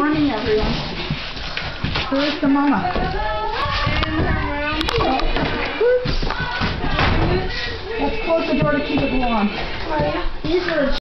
morning, everyone. Where's the mama? In her room. Oops. Let's close the door to keep it warm. These are